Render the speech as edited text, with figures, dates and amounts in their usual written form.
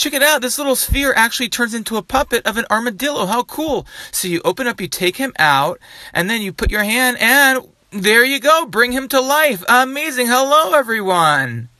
check it out. This little sphere actually turns into a puppet of an armadillo. How cool. So you open up, you take him out, and then you put your hand, and there you go. Bring him to life. Amazing. Hello, everyone.